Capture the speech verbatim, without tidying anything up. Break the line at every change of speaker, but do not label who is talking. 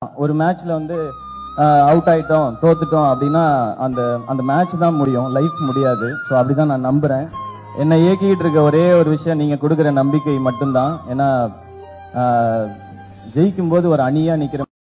ஒரு மேட்ச்ல வந்து அவுட் ஆயிட்டோம் தோத்துட்டோம் அப்படின்னா அந்த அந்த மேட்ச் தான் முடியும், லைஃப் முடியாது. ஸோ அப்படிதான் நான் நம்புறேன். என்னை இயக்கிட்டு இருக்க ஒரே ஒரு விஷயம் நீங்க கொடுக்குற நம்பிக்கை மட்டும்தான். ஏன்னா ஜெயிக்கும் போது ஒரு அணியா நிக்கிற